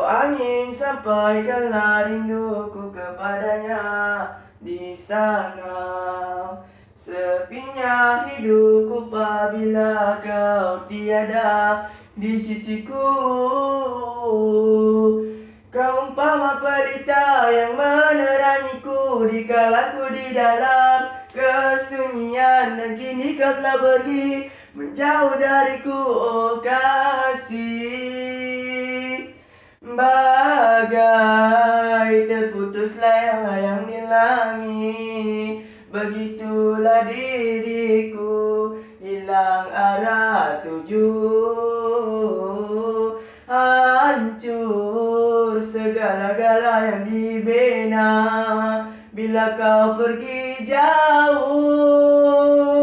angin, sampaikanlah rinduku kepadanya di sana. Sepinya hidupku apabila kau tiada di sisiku. Kau umpama pelita yang menerangiku dikala ku di dalam kesunyian, dan kini kau telah pergi menjauh dariku, oh kasih. Bagai terputus layang-layang di langit, begitulah diriku hilang arah tuju. Hancur segala-gala yang dibina bila kau pergi jauh.